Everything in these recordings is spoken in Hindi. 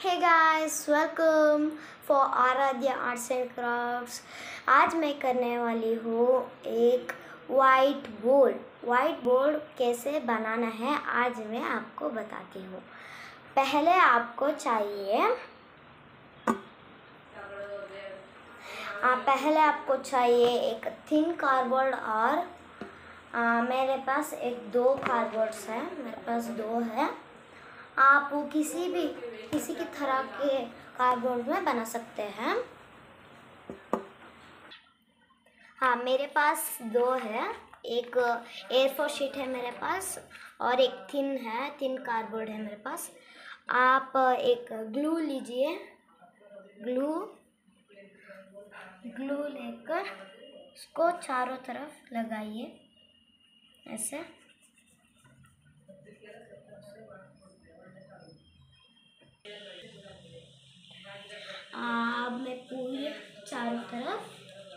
Hey guys, welcome for Aaradhya arts and crafts. आज मैं करने वाली हूँ एक वाइट बोर्ड कैसे बनाना है आज मैं आपको बताती हूँ। पहले आपको चाहिए एक थिन कार्डबोर्ड और मेरे पास दो कार्डबोर्ड्स हैं। मेरे पास दो है। आप किसी की तरह के कार्डबोर्ड में बना सकते हैं। हाँ, मेरे पास दो है। एक A4 शीट है मेरे पास और एक थिन कार्डबोर्ड है मेरे पास। आप एक ग्लू लीजिए। ग्लू लेकर उसको चारों तरफ लगाइए ऐसे। अब मैं पूरी चारों तरफ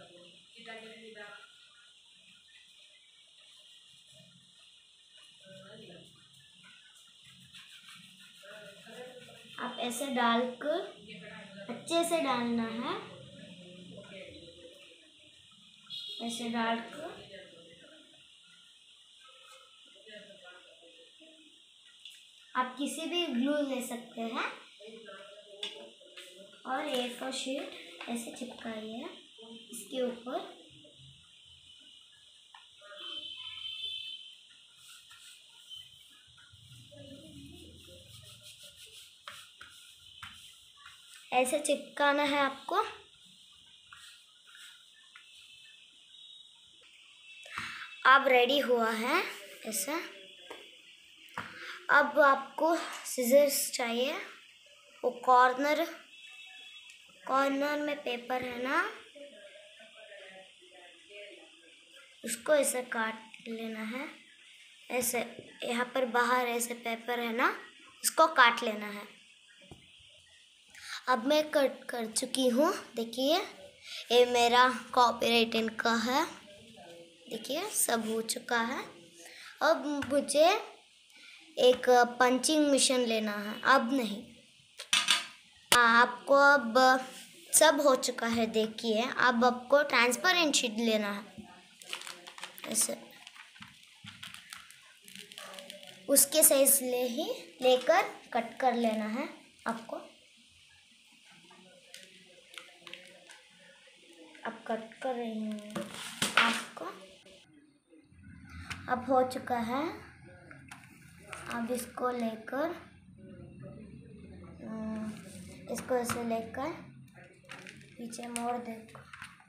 आप ऐसे डालकर अच्छे से डालना है। ऐसे डालकर आप किसी भी ग्लू ले सकते हैं और A4 शीट ऐसे चिपकाइए इसके ऊपर। ऐसे चिपकाना है आपको। अब रेडी हुआ है ऐसा। अब आपको सीजर्स चाहिए। वो कॉर्नर में पेपर है ना, उसको ऐसे काट लेना है। ऐसे यहाँ पर बाहर ऐसे पेपर है ना, उसको काट लेना है। अब मैं कट कर चुकी हूँ। देखिए, ये मेरा कॉपीराइट इनका है। देखिए, सब हो चुका है। अब मुझे एक पंचिंग मशीन लेना है। अब नहीं, आपको अब सब हो चुका है। देखिए, अब आपको ट्रांसपेरेंट शीट लेना है ऐसे। उसके साइज लेकर कट कर लेना है आपको। अब कट कर रही हूँ आपको। अब हो चुका है। अब इसको ऐसे लेकर पीछे मोड़ देखो।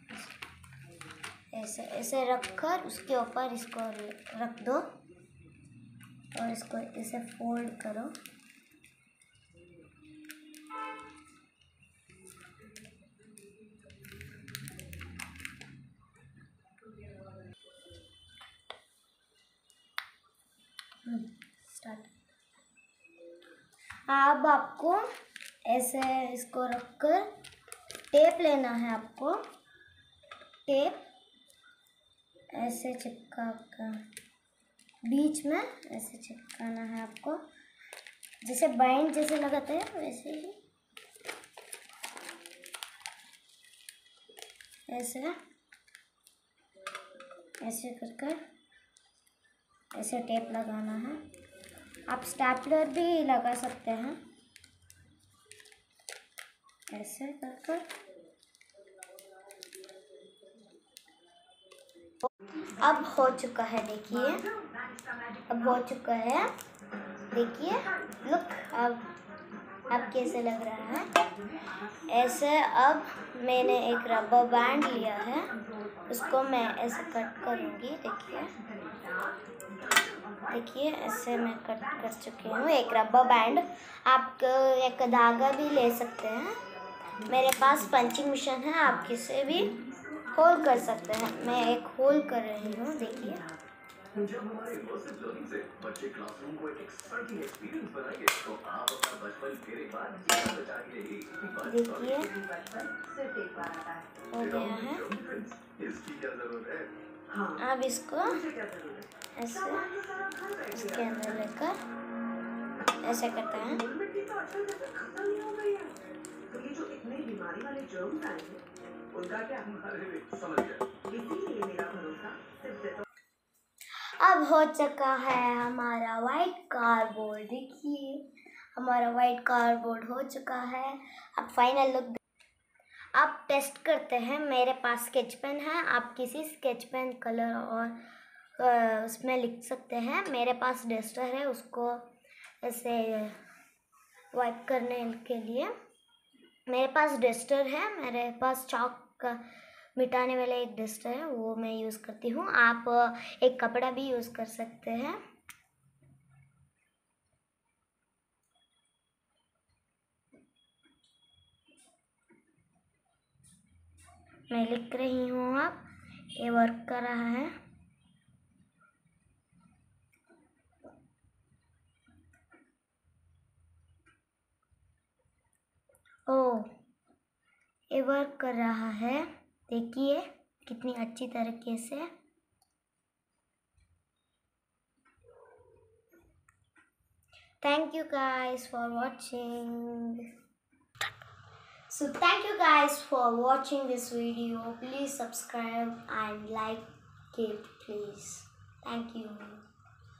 ऐसे रखकर उसके ऊपर इसको रख दो और इसको ऐसे फोल्ड करो। स्टार्ट। अब आपको ऐसे इसको रखकर टेप लेना है। आपको टेप ऐसे चिपका कर बीच में ऐसे चिपकाना है आपको। जैसे बाइंड जैसे लगाते हैं वैसे ही ऐसे कर ऐसे टेप लगाना है। आप स्टेपलर भी लगा सकते हैं ऐसे कर। अब हो चुका है। देखिए, अब हो चुका है। देखिए, लुक अब कैसे लग रहा है ऐसे। अब मैंने एक रबर बैंड लिया है, उसको मैं ऐसे कट करूँगी। देखिए ऐसे मैं कट कर चुकी हूँ एक रबर बैंड। आप एक धागा भी ले सकते हैं। मेरे पास पंचिंग मशीन है, आप किसे भी होल कर सकते हैं। मैं एक होल कर रही हूँ। देखिए, जब हमारे वर्सिप लर्निंग से बच्चे क्लासरूम को एक एक्साइटिंग एक्सपीरियंस बनाएंगे तो आप अपना बचपन फिर एक बार जीना बचाएंगे ही। देखिए हो गया है। इसकी क्या जरूरत है? अब इसको ऐसे इसके अंदर लेकर ऐसे करते हैं। बीमारी वाले जर्म्स आए हैं उनका क्या? अरे समझ गया। इसीलिए मेरा भरोसा सिर्फ डेटॉल। अब हो चुका है हमारा वाइट कार्डबोर्ड। देखिए हमारा वाइट कार्डबोर्ड हो चुका है। अब फाइनल लुक आप टेस्ट करते हैं। मेरे पास स्केच पेन है, आप किसी स्केच पेन कलर और उसमें लिख सकते हैं। मेरे पास डस्टर है, उसको ऐसे वाइप करने के लिए मेरे पास डस्टर है। मेरे पास चॉक का मिटाने वाला एक डस्टर है, वो मैं यूज़ करती हूँ। आप एक कपड़ा भी यूज़ कर सकते हैं। मैं लिख रही हूँ, आप ये वर्क कर रहा है। ओह, ये वर्क कर रहा है। देखिए कितनी अच्छी तरीके से। Thank you guys for watching. So thank you guys for watching this video. Please subscribe and like it please. Thank you.